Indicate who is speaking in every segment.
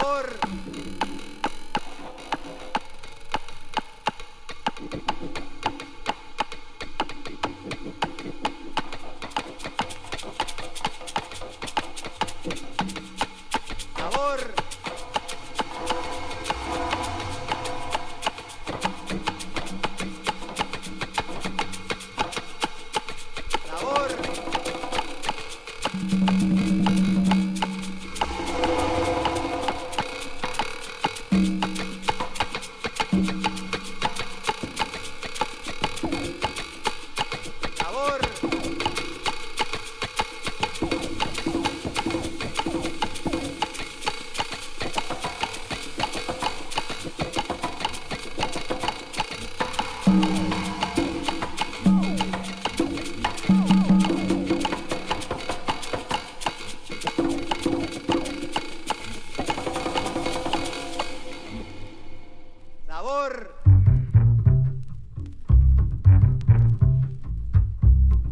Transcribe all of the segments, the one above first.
Speaker 1: Sabor. Sabor. Sabor. Sabor. Sabor.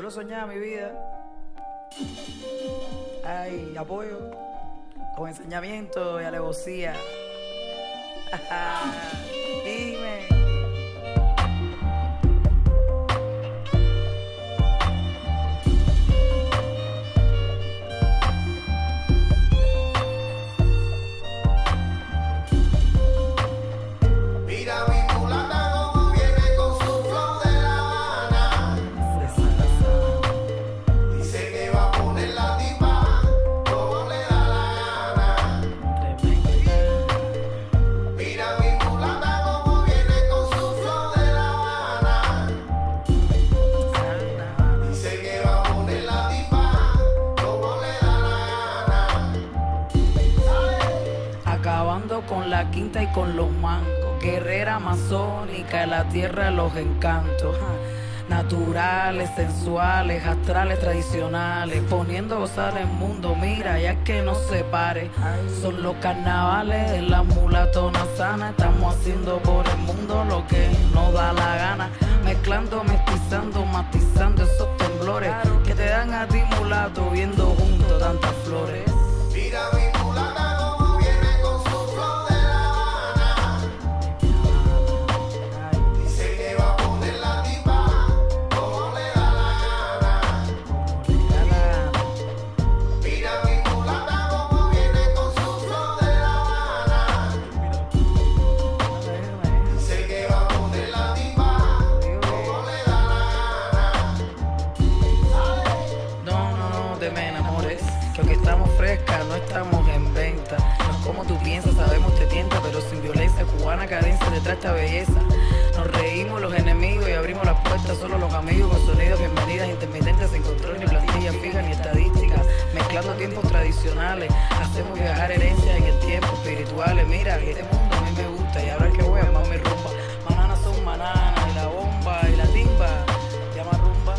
Speaker 2: lo soñaba, mi vida. Hay apoyo, con enseñamiento y alevosía. Dime. Con la quinta y con los mangos, guerrera amazónica, en la tierra de los encantos, naturales, sensuales, astrales, tradicionales, poniendo a gozar el mundo, mira, ya que no se pare, son los carnavales de la mulatona sana, estamos haciendo por el mundo lo que nos da la gana, mezclando, mestizando, matizando esos temblores que te dan a ti mulato, viendo juntos tantas flores.
Speaker 1: Mira mi mulata.
Speaker 2: No estamos en venta, no es como tú piensas, sabemos te tienta, pero sin violencia, cubana cadencia detrás de esta belleza. Nos reímos los enemigos y abrimos las puertas, solo los amigos con sonidos, bienvenidas intermitentes, sin control ni plantillas fijas ni estadísticas, mezclando tiempos tradicionales, hacemos viajar herencias en el tiempo, espirituales. Mira, este mundo a mí me gusta y ahora que voy a armar mi rumba, mananas son mananas y la bomba y la timba, llama rumba.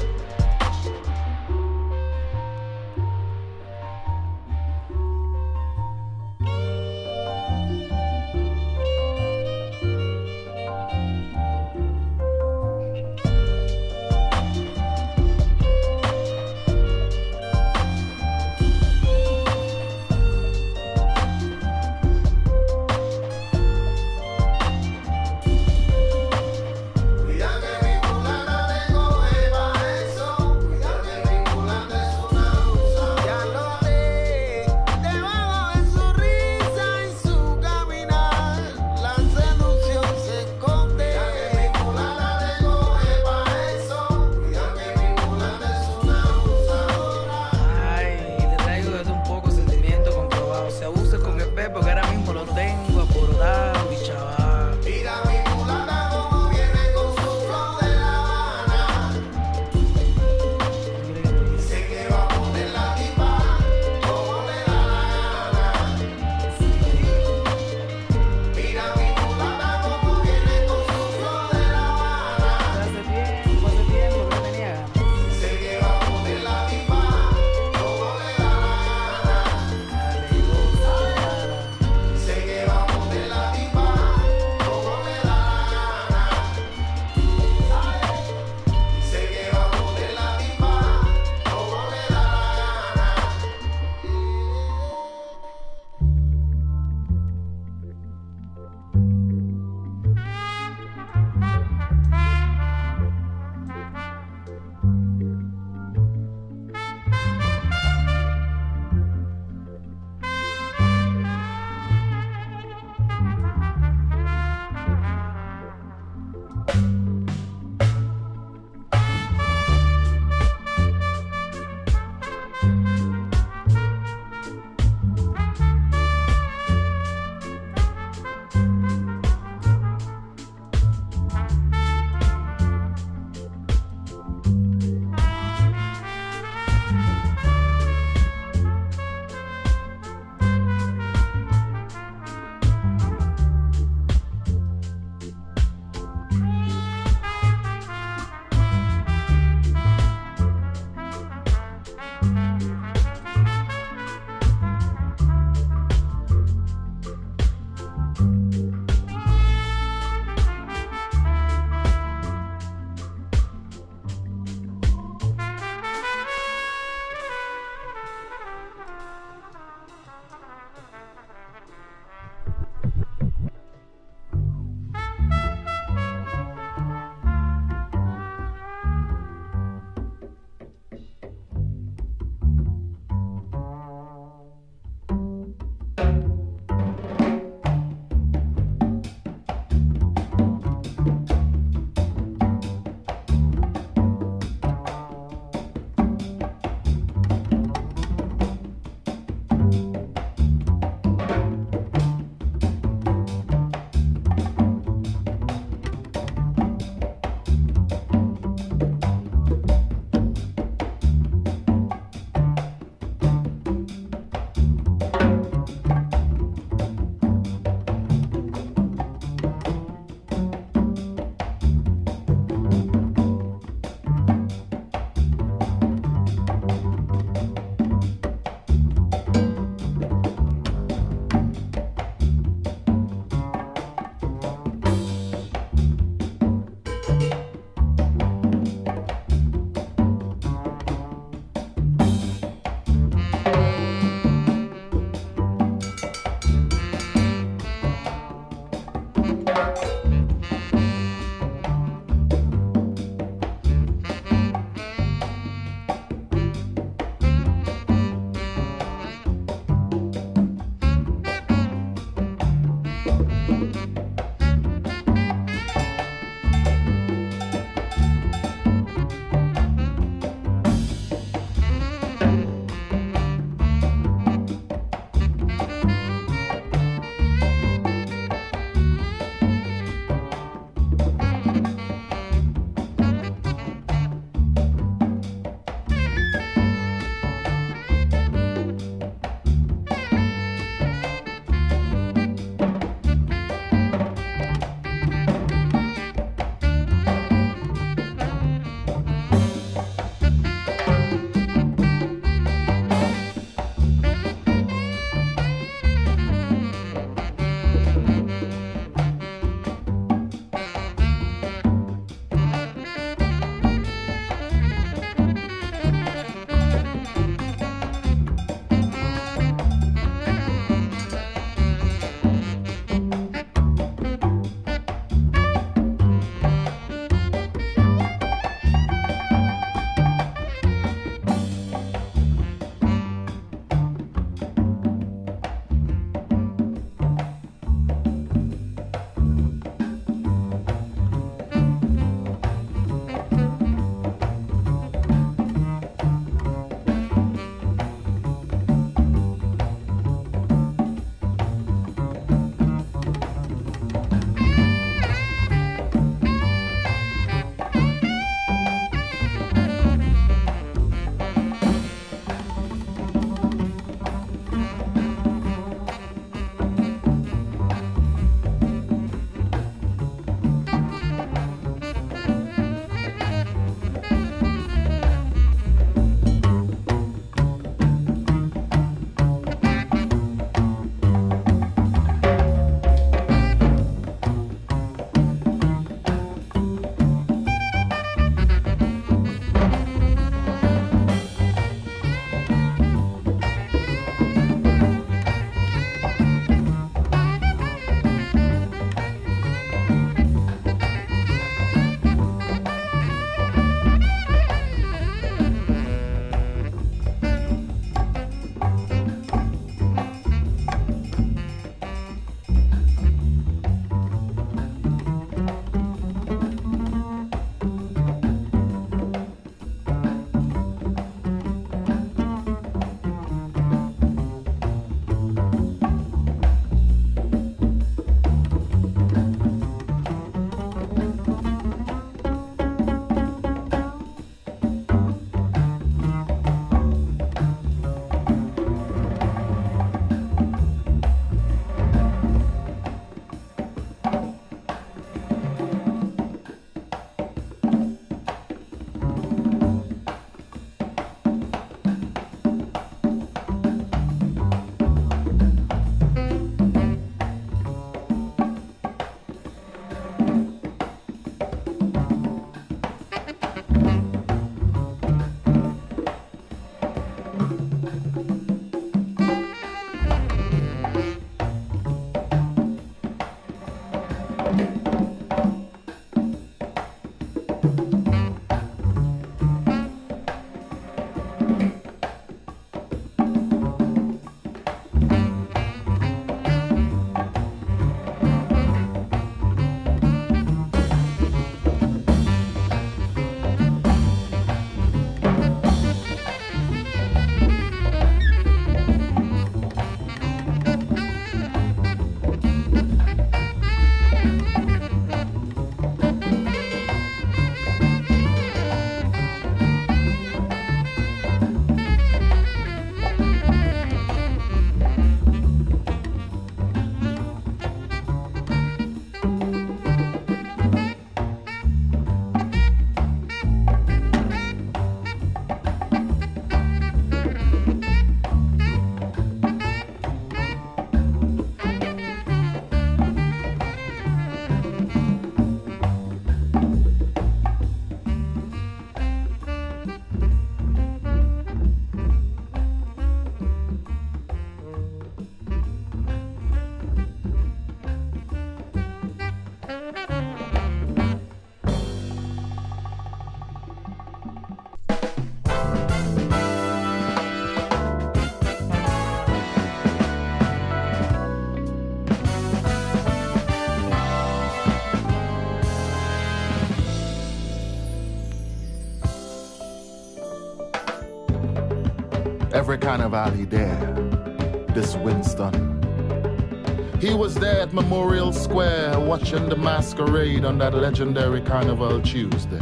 Speaker 3: Every carnival he there, this Winston. He was there at Memorial Square watching the masquerade on that legendary Carnival Tuesday,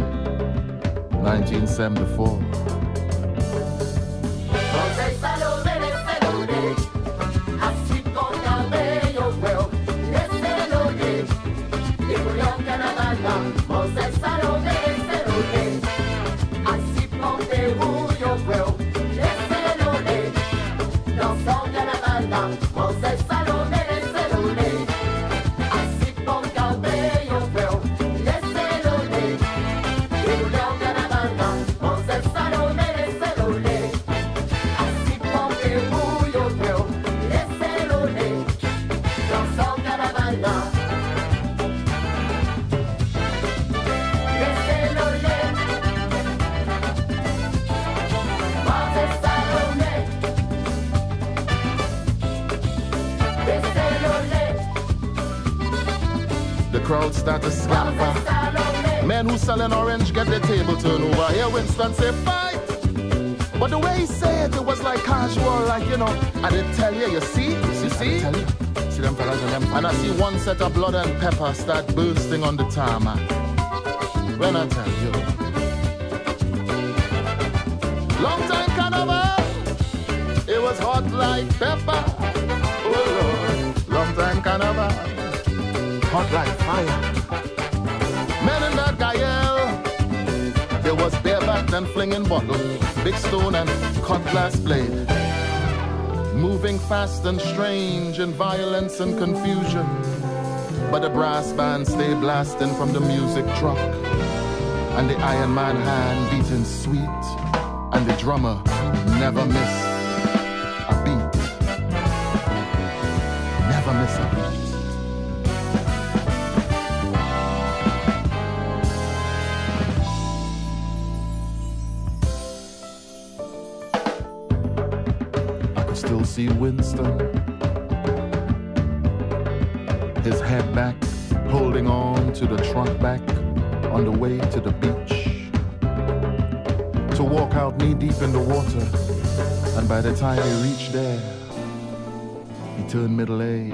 Speaker 3: 1974. Crowd start to scamper. Men who selling orange get their table turned over. Here Winston say fight, but the way he said it was like casual, like, you know, I didn't tell you, you see? See them fellas and them. And I see one set of blood and pepper start bursting on the tarmac. When I tell you, long time carnival, it was hot like pepper. Oh Lord, long time carnival, hot like fire. Men in that Gael, there was bareback and flinging bottles, big stone and cutlass blade, moving fast and strange in violence and confusion. But the brass band stay blasting from the music truck, and the Iron Man hand beating sweet, and the drummer never miss a beat, never miss a beat. Still see Winston, his head back, holding on to the trunk back on the way to the beach, to walk out knee deep in the water, and by the time he reached there, he turned middle age.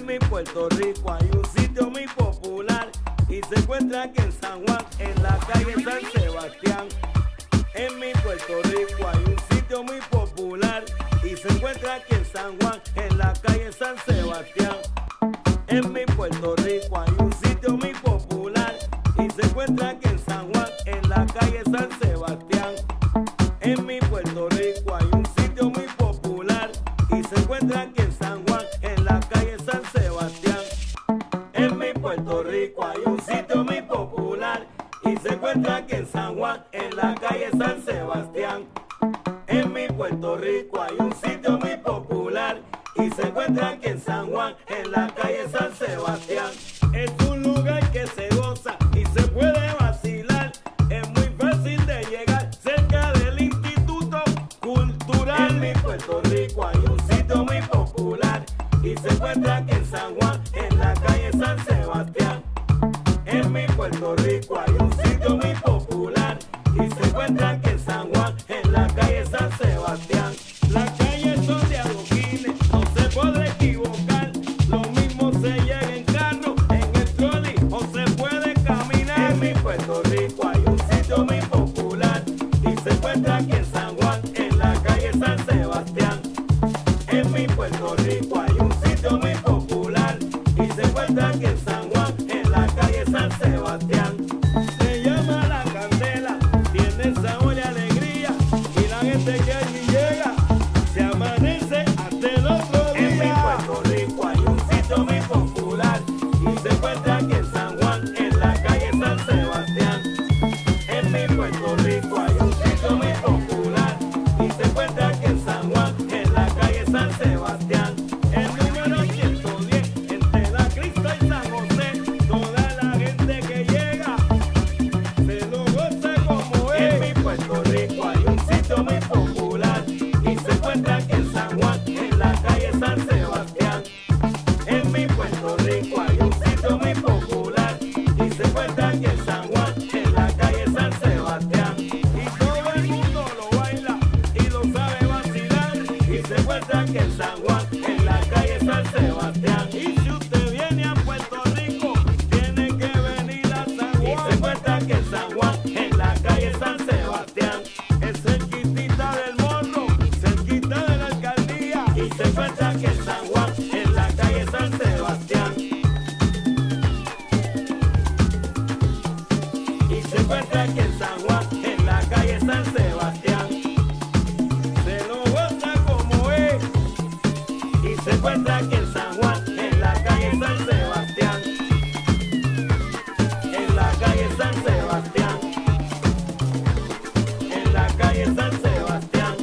Speaker 4: En mi Puerto Rico hay un sitio muy popular y se encuentra aquí en San Juan, en la calle San Sebastián. En mi Puerto Rico hay un sitio muy popular y se encuentra aquí en San Juan, en la calle San Sebastián. En mi Puerto Rico hay un sitio muy popular y se encuentra aquí en San Juan, en la calle San Sebastián. En mi Puerto Rico hay un sitio muy popular y se encuentra aquí en San Juan, en la calle San Sebastián. En mi Puerto Rico hay un sitio muy popular y se encuentra aquí en San Juan, en la calle San Sebastián. En mi Puerto Rico hay un sitio muy popular y se encuentra aquí en San Juan, en la calle San Sebastián. Es un lugar que se goza y se puede vacilar. Es muy fácil de llegar, cerca del Instituto Cultural. En mi Puerto Rico hay un sitio muy popular y se encuentra aquí en San Juan, en la calle San Sebastián. En mi Puerto Rico hay un sitio muy popular y se encuentra aquí en San Juan, en la calle San Sebastián. Las calles son de adoquines, no se puede equivocar. Lo mismo se llega en carro, en el trolley o se puede caminar. En mi Puerto Rico hay un sitio muy popular y se encuentra aquí en San Juan, en la calle San Sebastián. En mi Puerto Rico hay un sitio muy popular y se encuentra aquí en San Juan, en la calle San Sebastián. Se llama La Candela, tiene sabor y alegría y la gente que allí llega se amanece hasta el otro día. En mi Puerto Rico hay un sitio muy popular y se encuentra aquí en San Juan, en la calle San Sebastián. En mi Puerto Rico hay un sitio muy popular y se encuentra aquí en San Juan, en la calle San Sebastián. El número 110 entre la Crista y San José. Toda la gente que llega se lo goza como es. En mi Puerto Rico hay un sitio muy popular y se encuentra aquí en San Juan, en la calle San Sebastián. En mi Puerto Rico hay un sitio muy popular y se encuentra aquí en San Juan, en la calle San Sebastián. Y todo el mundo lo baila y lo sabe vacilar y se encuentra aquí en San Juan, en la calle San Sebastián. Y si usted viene a Puerto Rico, tiene que venir a San Juan. Y se encuentra aquí en San Juan, en la calle San Sebastián. Es cerquitita del Morro, cerquita de la alcaldía. Y se encuentra aquí en San Juan, en la calle San Sebastián. Y se encuentra aquí en San Juan, en la calle San Sebastián. Se lo goza como es. Y se encuentra aquí en San Juan, en la calle San Sebastián. En la calle San Sebastián. En la calle San Sebastián.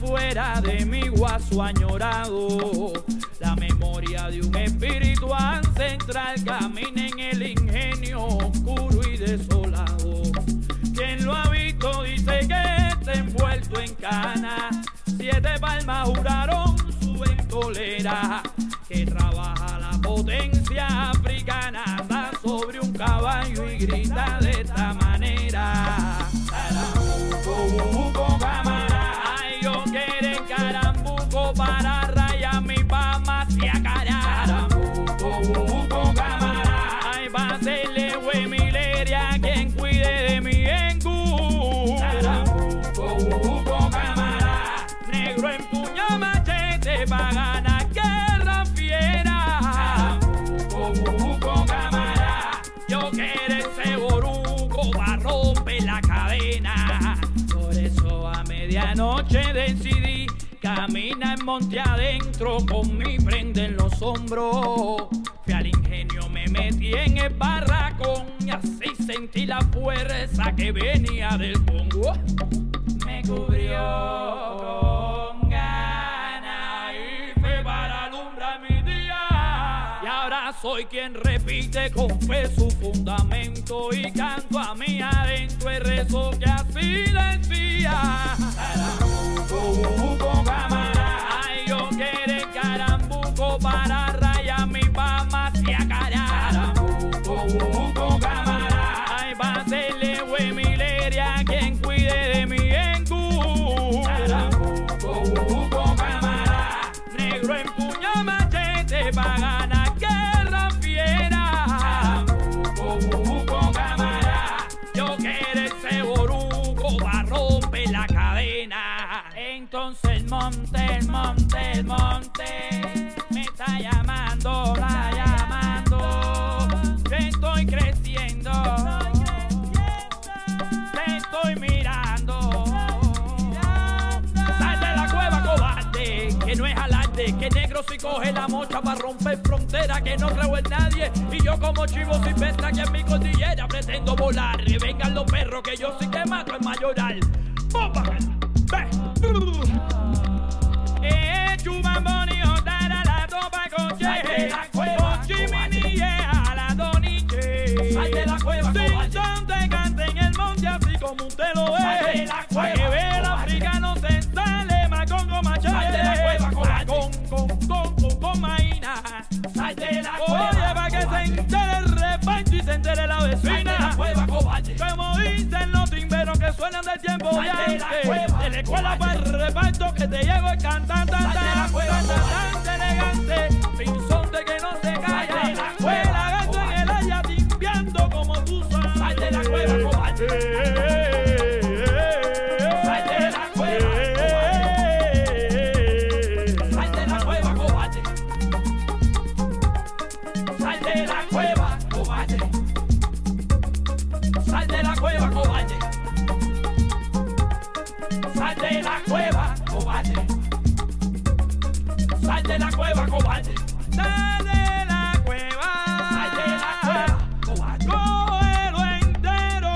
Speaker 5: afuera de mi guaso añorado. La memoria de un espíritu ancestral camina en el ingenio oscuro y desolado. Quien lo ha visto dice que está envuelto en cana. 7 palmas juraron su ventolera. Que trabaja la potencia africana, anda sobre un caballo y grita de esta manera. Carambuco, cámara, ay, yo quiero carambuco para rayar mi pama hacia cara. Carambuco, cámara, ay, va a hacerle huemileria a quien cuide de mi engu. Carambuco, cámara, negro empuña machete pa' ganar guerra fiera. Carambuco, cámara, yo quiero ese boruco pa' romper la cadena. Por eso a medianoche decidí caminar en monte adentro con mi prenda en los hombros. Fui al ingenio, me metí en el barracón y así sentí la fuerza que venía del Congo. Me cubrió con ganas y fue para alumbrar mi día. Y ahora soy quien repite con fe su fundamento y canto a mí adentro el rezo que así decía. Carambuco, cámara, ay, yo quiero carambuco para rayar mi pama hacia cara. Carambuco, cámara, ay, va a hacerle huemileria a quien cuide de mi engu. Carambuco, cámara, negro empuña machete pa' ganar guerra fiera. Carambuco, cámara, yo quiero ese boruco pa' romper la cadena. Entonces el monte me está llamando, yo estoy creciendo, te estoy mirando. Sal de la cueva, cobarde, que no es alarde, que negro si coge la mocha para romper frontera, que no creo en nadie, y yo como chivo silvestre que en mi cordillera pretendo volar. Vengan los perros que yo sí que mato en mayoral. ¡Bomba! Chubamboni, Otara, la topa coche. Sal de la cueva, Chimini, a la doniche. Sal de la cueva, cobarde. Sin te cante en el monte así como usted lo es. Sal de la cueva, que ve el africano se sale, macongo machete. Sal de la cueva, cobarde. Con maína. Sal de la cueva. Oye, pa' que se entere el reparto y se entere la vecina. Sal de la cueva, cobarde. Como dicen los timberos que suenan del tiempo de antes. De la escuela para el reparto que te llevo el cantante. Cantante elegante, pinzonte que no se calla. Fue lagarto en el haya timbiando como tú sabes. Sal de la cueva, cobarde. Sal de la cueva, cobarde. Sal de la cueva, cobarde. Sal de la cueva, cobarde. Sal de la cueva, cobarde. Sal de la cueva, cobarde. Sal de la cueva, cobarde. Sal de la cueva. Sal de la cueva, cobarde. Cógelo entero.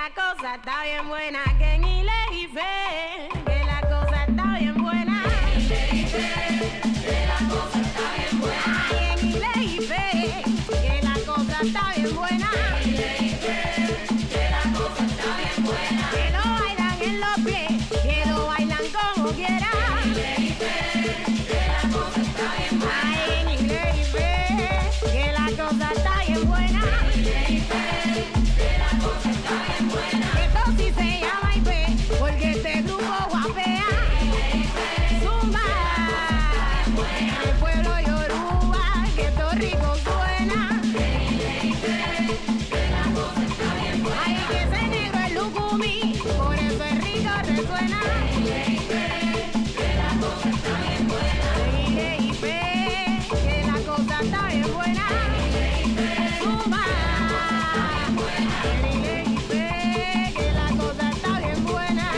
Speaker 6: la cosa está bien buena, que en Ile y Fe, que la cosa está bien buena. Que la cosa está bien buena. Ay, en Ile y Fe, que la cosa está bien buena. Que la cosa está bien buena. Que lo bailan en los pies, que lo bailan como quieran. Que la cosa está bien buena. Ay, en Ile y Fe, que la cosa está bien buena. Que la cosa está bien buena. Esto sí se llama Ipe, porque este grupo guapea. Zumba, el pueblo yoruba, que esto rico suena. Ay, que ese negro es Lucumí, por eso es rico resuena. Que la cosa está bien buena. Ipe, que la cosa está bien buena. Zumba. Que la cosa está bien buena.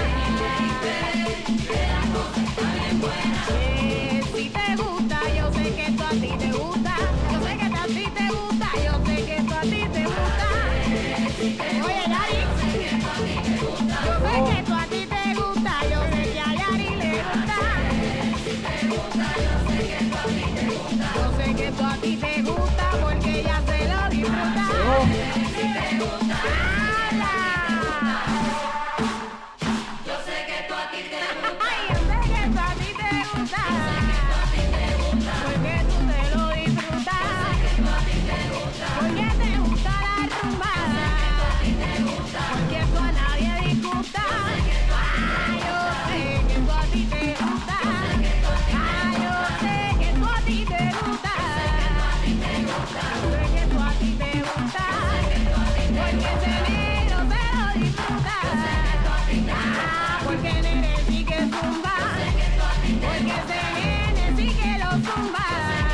Speaker 6: Si te gusta, yo sé que esto a ti te gusta. Yo sé que esto a ti te gusta. Yo sé que esto a ti te gusta. Oye, Yari, yo sé que esto a ti te gusta. Yo sé que a Yari le gusta. Yo sé que esto a ti te gusta porque ella se lo disfruta. Yo sé que esto a ti te gusta. Ay, yo sé que esto a ti te gusta. Porque tú te lo disfrutas. Porque te gusta la rumba. Porque esto a nadie disgusta. Ay, yo sé que esto a ti te gusta. Ay, yo sé que esto a ti te gusta. Yo sé que esto a ti te gusta. Porque ese negro se lo disfruta. Porque nene sí que zumba. Porque ese nene sí que lo zumba.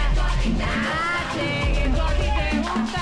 Speaker 6: Che, que esto a ti te gusta.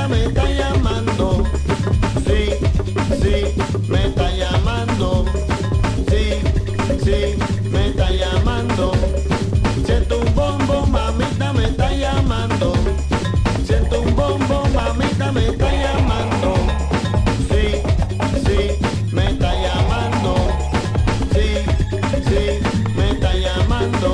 Speaker 7: me está llamando. Sí, sí, me está llamando. Sí, sí, me está llamando. Siento un bombo, mamita me está llamando. Siento un bombo, mamita me está llamando. Sí, sí, me está llamando. Sí, sí, me está llamando.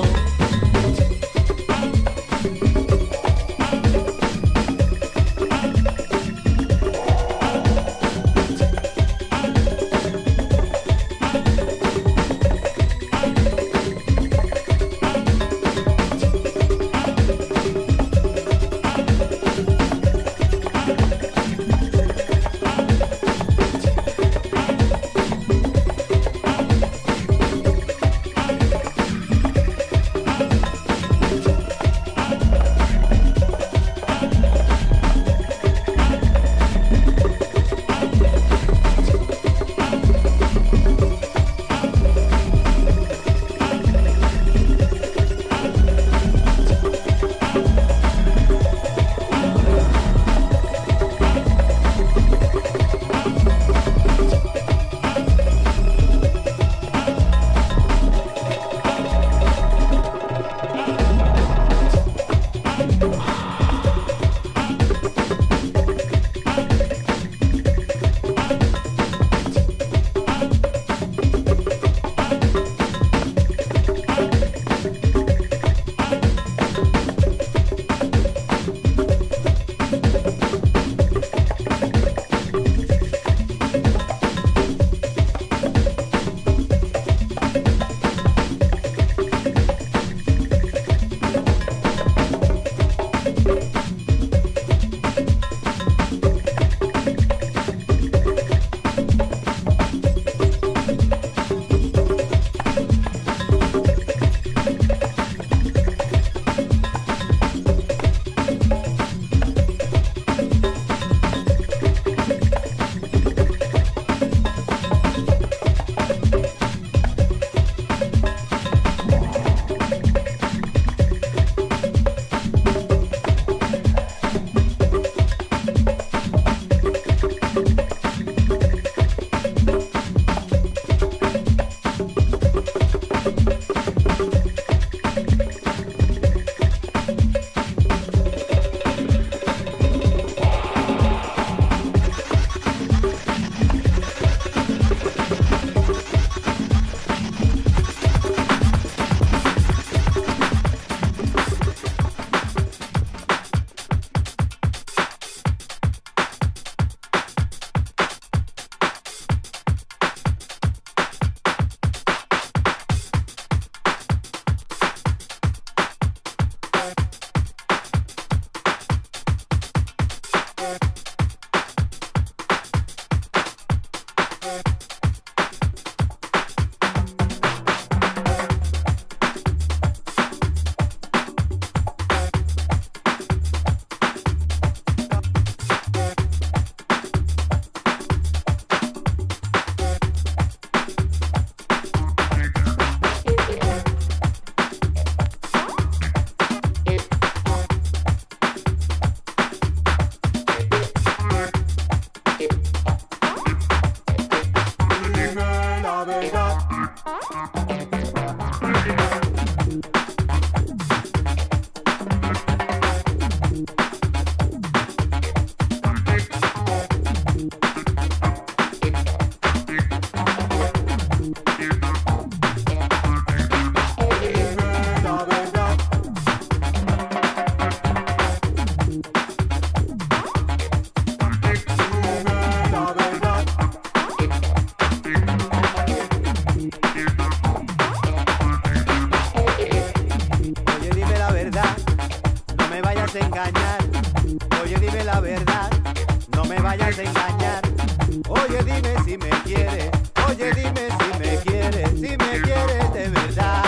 Speaker 8: engañar. Oye, dime la verdad, no me vayas a engañar. Oye, dime si me quieres. Oye, dime si me quieres, si me quieres de verdad.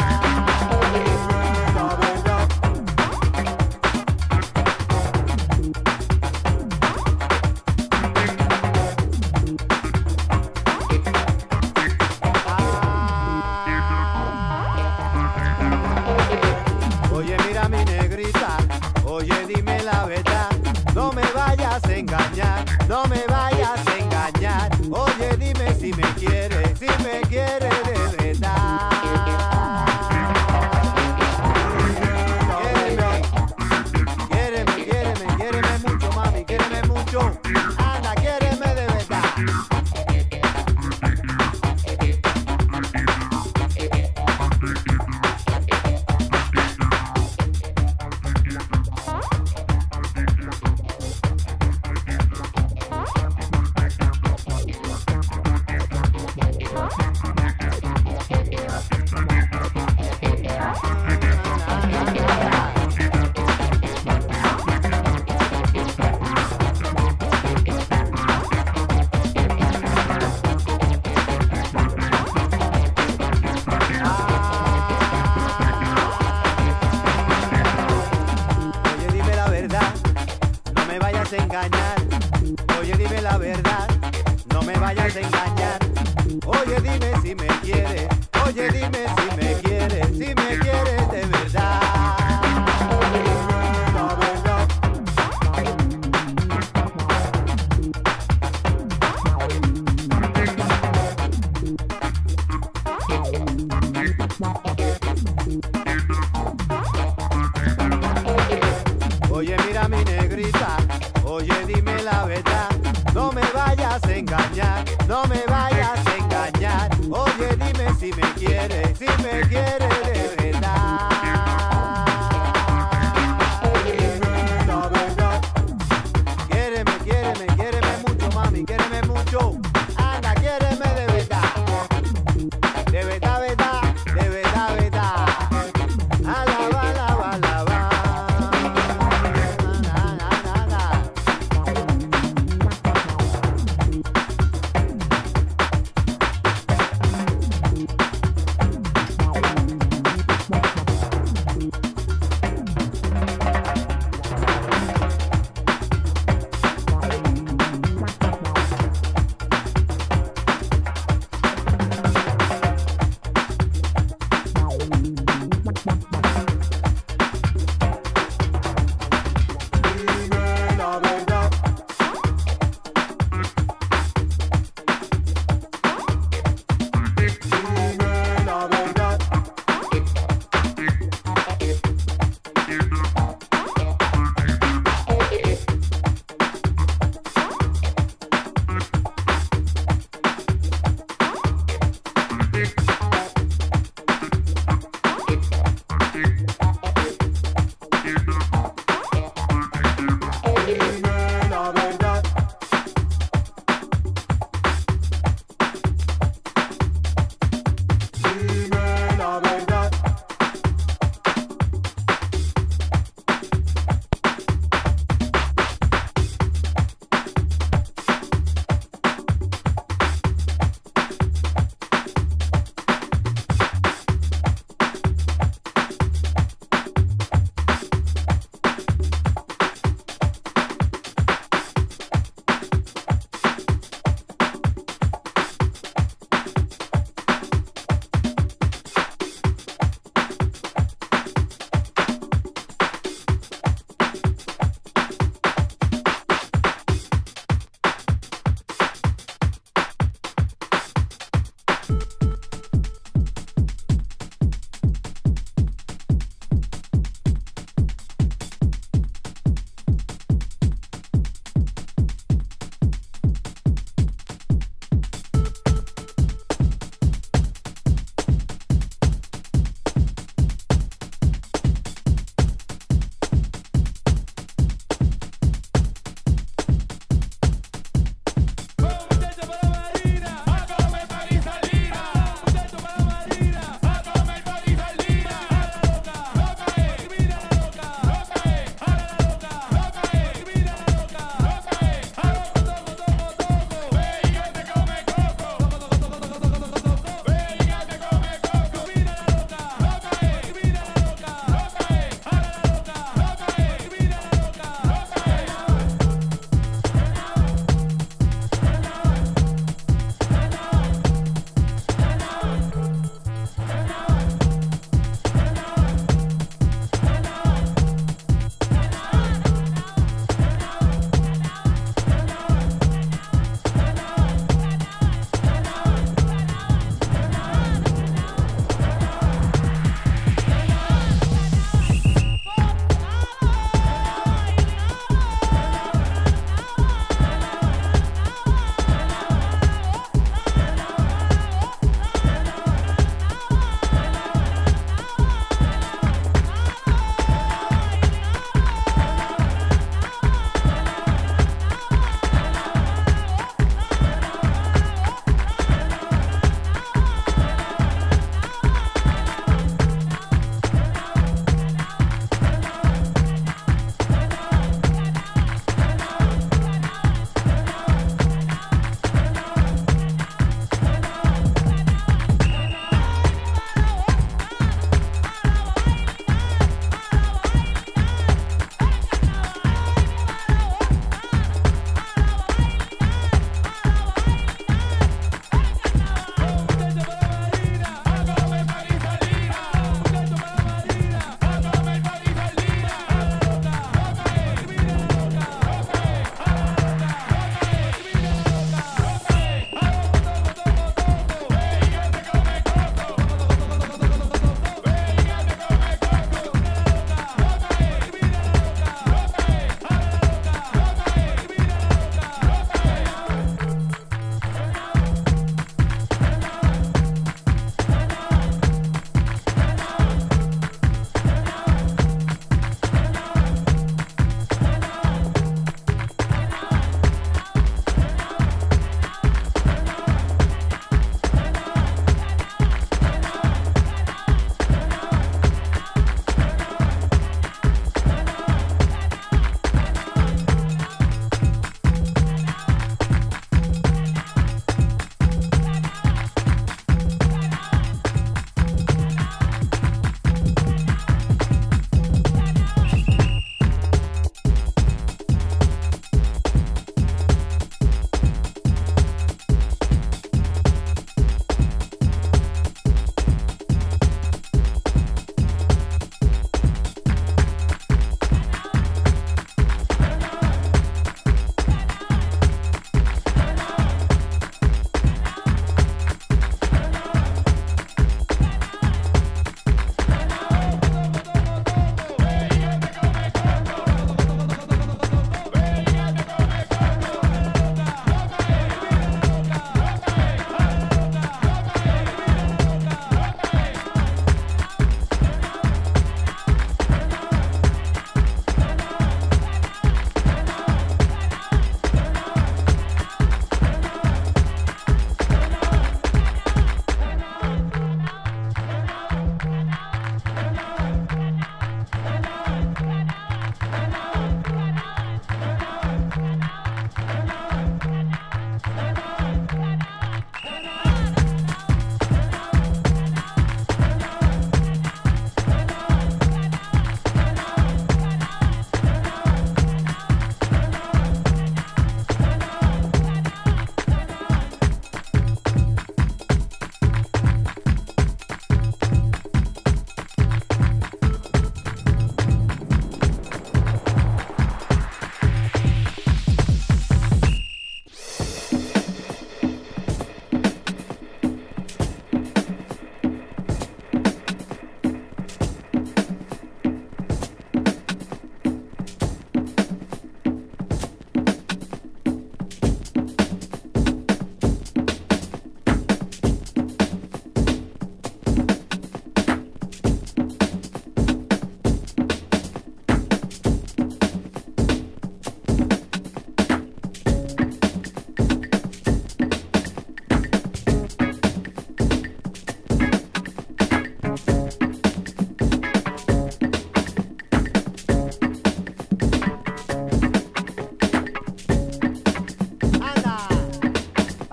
Speaker 8: La verdad. Oye, mira mi negrita, oye, dime la verdad, no me vayas vayas a engañar, no me vayas a engañar. Oye, dime si me quieres de verdad. Quiéreme mucho, mami, quiéreme mucho. Anda, quiéreme de verdad. Engañar. Oye, dime la verdad, no me vayas a engañar. Oye, dime si me quieres. Oye, dime si me quieres de verdad. La verdad. Oye, mira mi negrita. Oye, dime la verdad, no me vayas a engañar, no me vayas a engañar. Oye, dime si me quieres de verdad.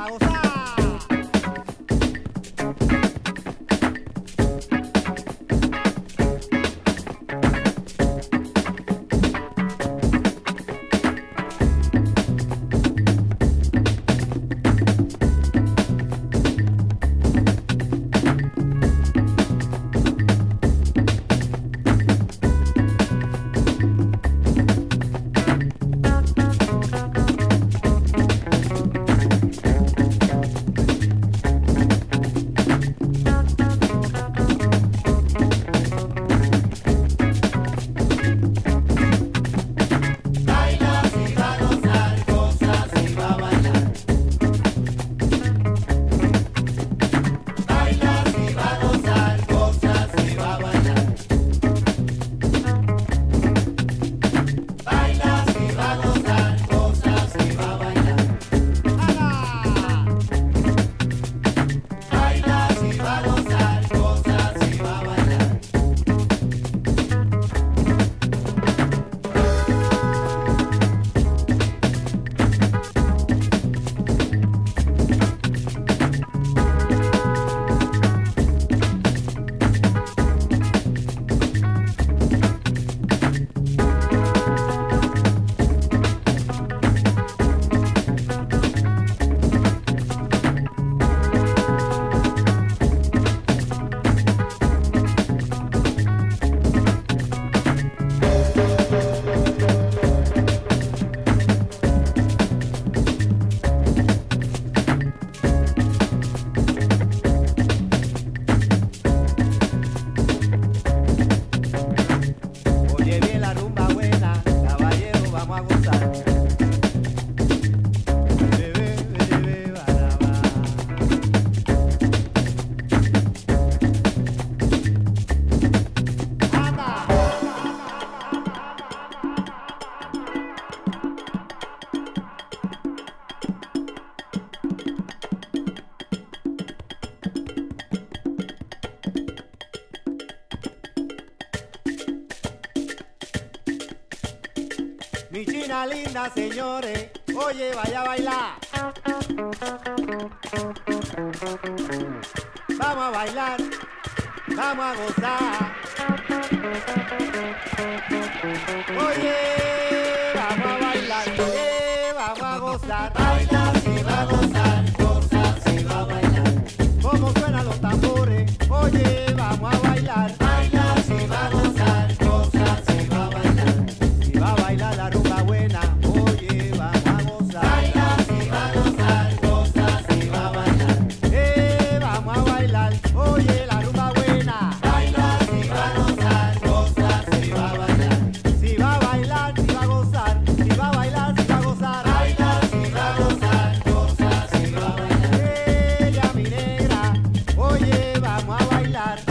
Speaker 8: pa' gozar. Mi china linda, señores, oye, vaya a bailar. Vamos a bailar, vamos a gozar. Oye, vamos a bailar, vamos a gozar. Baila si va a gozar, goza si va a bailar. Como suenan los tambores, oye, vamos a bailar. Baila si va a gozar, goza si va a bailar. Si va a bailar la rumba buena, oye, vamos a gozar. Baila si va a gozar, goza si va a bailar. Vamos a bailar, oye, la rumba buena. Baila si va a gozar, goza si va a bailar. Si va a bailar, si va a gozar, si va a bailar, si va a gozar. Baila si va a gozar, goza si va a bailar. Ella mi negra, oye, vamos a bailar.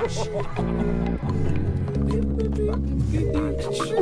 Speaker 2: Shh.